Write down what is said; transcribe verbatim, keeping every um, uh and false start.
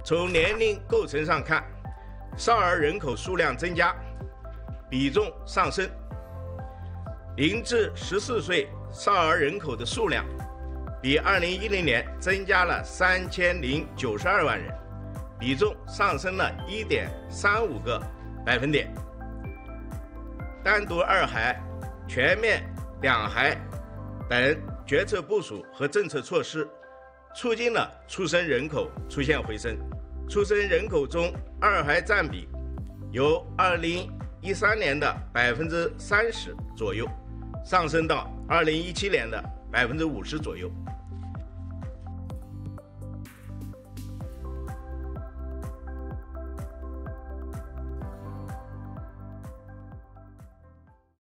从年龄构成上看，少儿人口数量增加，比重上升。零至十四岁少儿人口的数量比二零一零年增加了三千零九十二万人，比重上升了一点三五个百分点。单独二孩、全面两孩等决策部署和政策措施，促进了出生人口出现回升。出生人口中，二孩占比由二零一三年的百分之三十左右，上升到二零一七年的百分之五十左右。